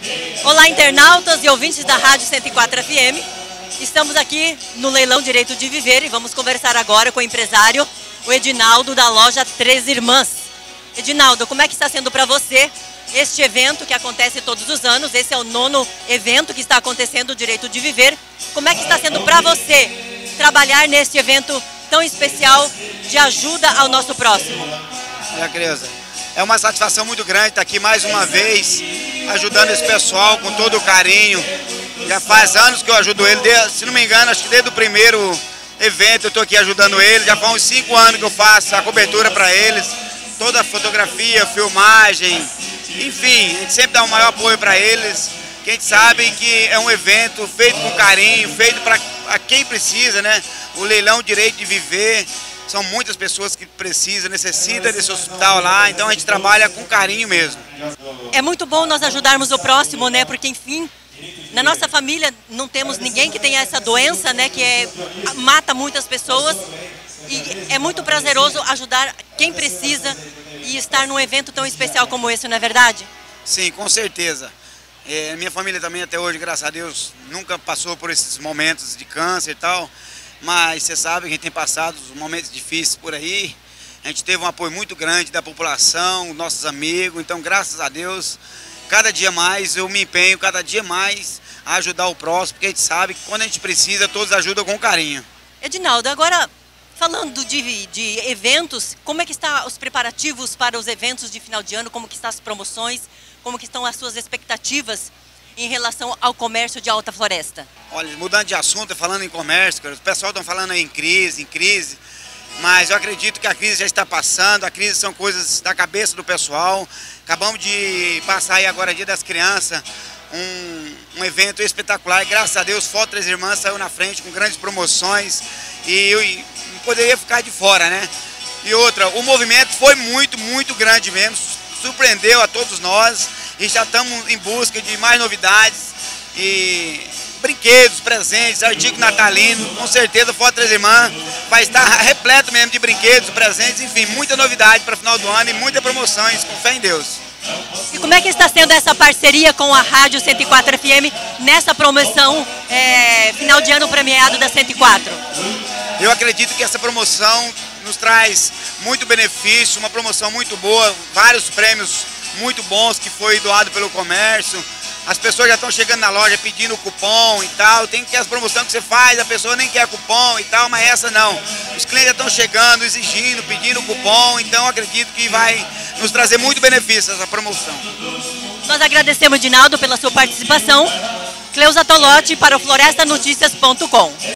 Olá, internautas e ouvintes da Rádio 104 FM. Estamos aqui no Leilão Direito de Viver e vamos conversar agora com o empresário, o Edinaldo, da loja Três Irmãs. Edinaldo, como é que está sendo para você este evento que acontece todos os anos? Esse é o 9º evento que está acontecendo, o Direito de Viver. Como é que está sendo para você trabalhar neste evento tão especial de ajuda ao nosso próximo? Creuza, é uma satisfação muito grande estar aqui mais uma vez, ajudando esse pessoal com todo o carinho. Já faz anos que eu ajudo ele, se não me engano, acho que desde o primeiro evento eu estou aqui ajudando ele. Já faz uns 5 anos que eu faço a cobertura para eles, toda a fotografia, filmagem, enfim, a gente sempre dá o maior apoio para eles, que a gente sabe que é um evento feito com carinho, feito para quem precisa, né? O Leilão Direito de Viver. São muitas pessoas que precisam, necessitam desse hospital lá, então a gente trabalha com carinho mesmo. É muito bom nós ajudarmos o próximo, né? Porque, enfim, na nossa família não temos ninguém que tenha essa doença, né? Que mata muitas pessoas. E é muito prazeroso ajudar quem precisa e estar num evento tão especial como esse, não é verdade? Sim, com certeza. Minha família também até hoje, graças a Deus, nunca passou por esses momentos de câncer e tal. Mas você sabe que a gente tem passado momentos difíceis por aí. A gente teve um apoio muito grande da população, nossos amigos. Então, graças a Deus, cada dia mais eu me empenho, cada dia mais a ajudar o próximo, porque a gente sabe que quando a gente precisa, todos ajudam com carinho. Edinaldo, agora falando de eventos, como é que estão os preparativos para os eventos de final de ano? Como que estão as promoções? Como que estão as suas expectativas em relação ao comércio de Alta Floresta? Olha, mudando de assunto, falando em comércio, o pessoal está falando aí em crise, mas eu acredito que a crise já está passando, a crise são coisas da cabeça do pessoal. Acabamos de passar aí agora, Dia das Crianças, um evento espetacular, e graças a Deus, Foto Três Irmãs saiu na frente com grandes promoções e eu não poderia ficar de fora, né? E outra, o movimento foi muito grande mesmo, surpreendeu a todos nós. E já estamos em busca de mais novidades e brinquedos, presentes, artigos natalinos. Com certeza o Foto Três Irmãs vai estar repleto mesmo de brinquedos, presentes, enfim, muita novidade para o final do ano e muitas promoções, com fé em Deus. E como é que está sendo essa parceria com a Rádio 104 FM nessa promoção final de ano premiado da 104? Eu acredito que essa promoção nos traz muito benefício, uma promoção muito boa, vários prêmios muito bons que foi doado pelo comércio. As pessoas já estão chegando na loja pedindo cupom e tal. Tem que ter as promoções que você faz, a pessoa nem quer cupom e tal, mas essa não. Os clientes já estão chegando, exigindo, pedindo cupom, então acredito que vai nos trazer muito benefício essa promoção. Nós agradecemos, Edinaldo, pela sua participação. Cleusa Tolotti para o florestanoticias.com.